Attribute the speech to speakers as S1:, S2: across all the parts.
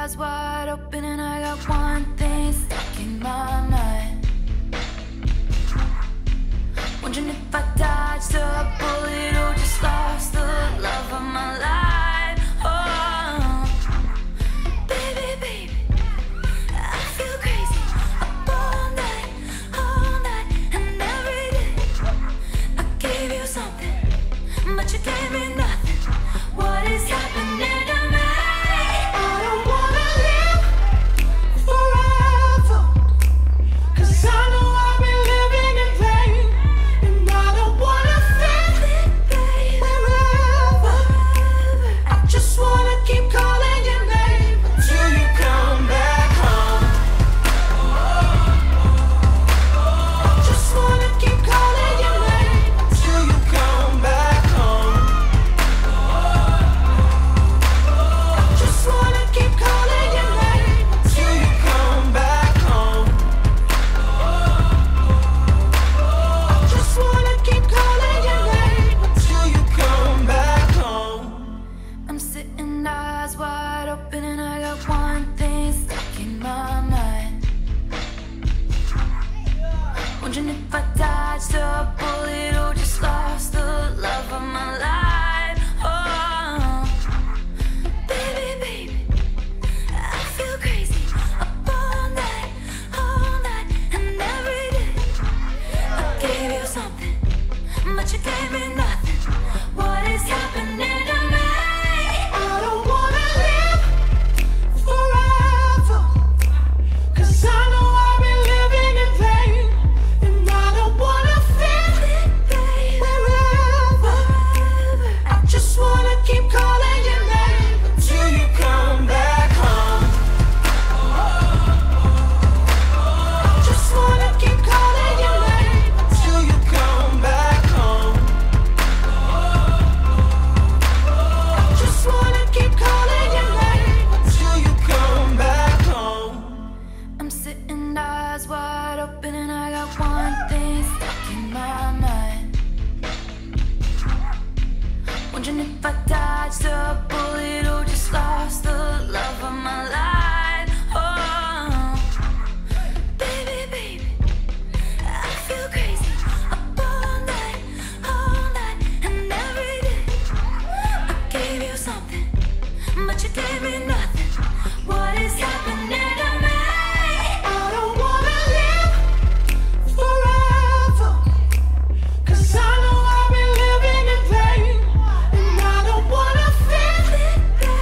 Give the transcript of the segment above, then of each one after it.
S1: eyes wide open and I got one thing stuck in my mind. Wondering if I dodged a bullet or just lost the love of my life. Oh, baby, baby, I feel crazy up all night and every day. I gave you something, but you gave me nothing. What is happening to me? I don't wanna live forever, 'cause I know I've been living in pain, and I don't wanna feel it, babe, wherever. I just wanna keep calling your name until you come back home. I just wanna keep calling your name until you come back home. I just wanna keep calling your name until you come back home. I just wanna keep calling your name until you come back home. I'm sitting eyes wide open and I got one thing stuck in my mind. Wondering if I dodged a bullet or just lost the love of my life. Oh, baby, baby, I feel crazy up all night and every day. I gave you something, but you gave me nothing. What is happening to me? I don't wanna live forever, 'cause I know I've been living in pain, and I don't wanna feel it, babe, wherever. I just wanna keep calling your name until you come back home. I just wanna keep calling your name until you come back home. I just wanna keep calling your name until you come back home. I'm sitting eyes wide open and I got one thing stuck in my mind. Wondering if I dodged a bullet or just lost the love of my life. Oh, baby, baby, I feel crazy up all night and every day. I gave you something, but you gave me nothing. What is happening to me? I don't wanna live forever, 'cause I know I've been living in pain, and I don't wanna feel it, babe,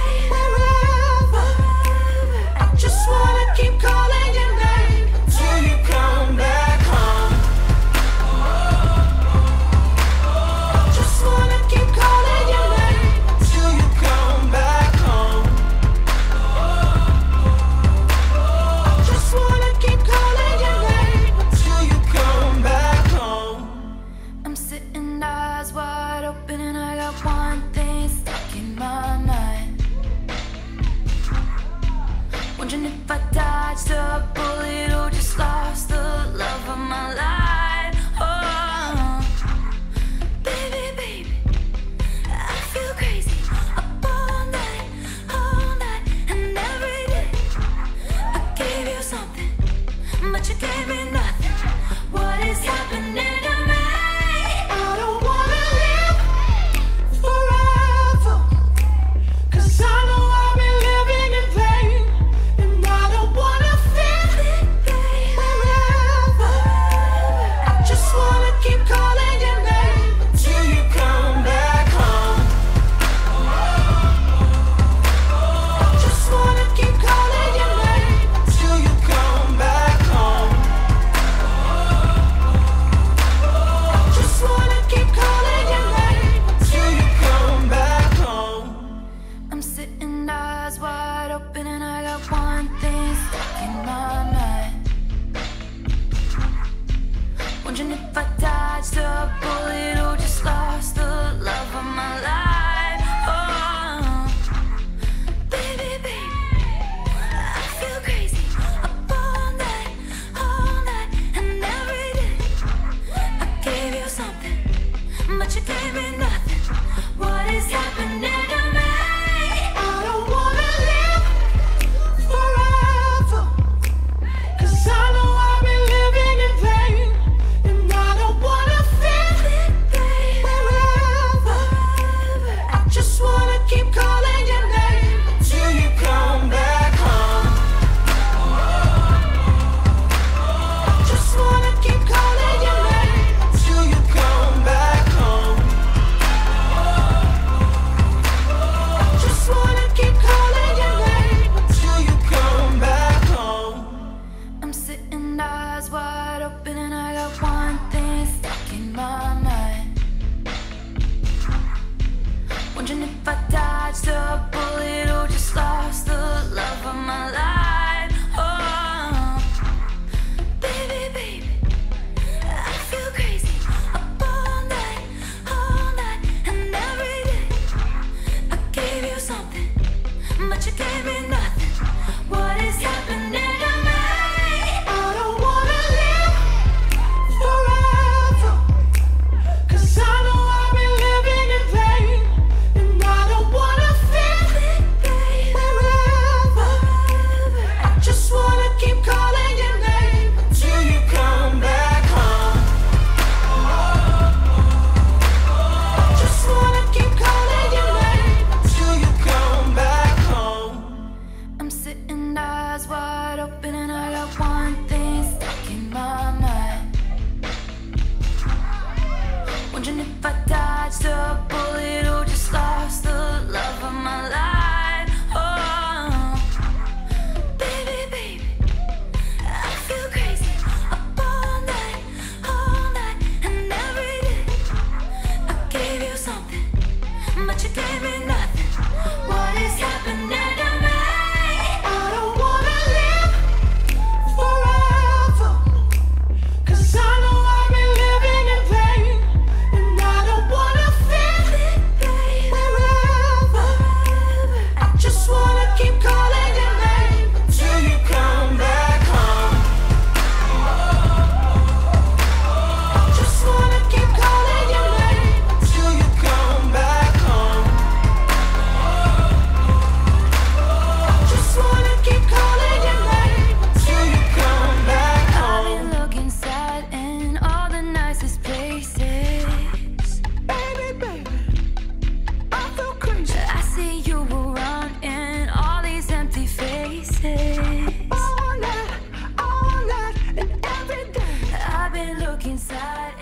S1: look inside